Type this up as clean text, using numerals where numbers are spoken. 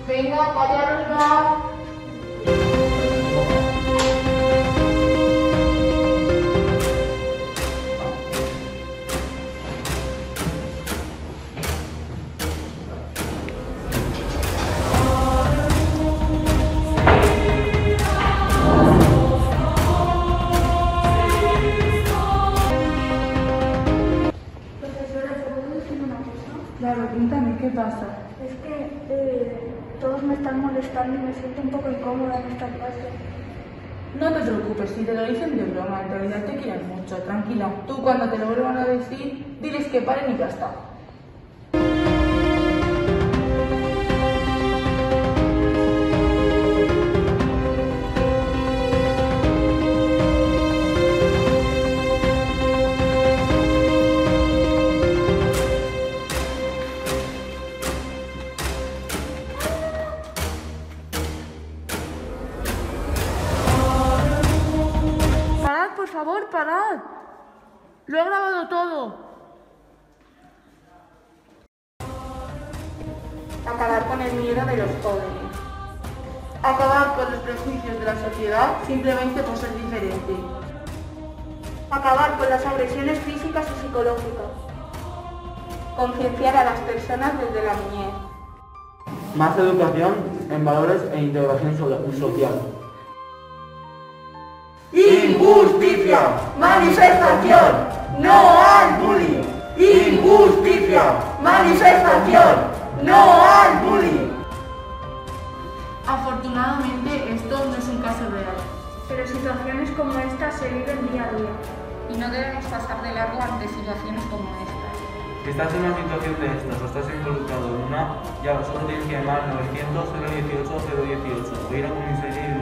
Venga, callaros ya. Claro, cuéntame, ¿qué pasa? Es que todos me están molestando y me siento un poco incómoda en esta clase. No te preocupes, si te lo dicen de broma, en realidad te quieren mucho, tranquila. Tú cuando te lo vuelvan a decir, diles que paren y ya está. Parad, por favor, parad. Lo he grabado todo. Acabar con el miedo de los jóvenes. Acabar con los prejuicios de la sociedad simplemente por ser diferente. Acabar con las agresiones físicas y psicológicas. Concienciar a las personas desde la niñez. Más educación en valores e integración social. ¡Injusticia! ¡Manifestación! ¡No al bullying! ¡Injusticia! ¡Manifestación! ¡No al bullying! Afortunadamente esto no es un caso real. Pero situaciones como esta se viven día a día. Y no debemos pasar de largo ante situaciones como estas. Si estás en una situación de estas o estás involucrado en una, ya solo tienes que llamar al 900 018 018 o ir a comisaría y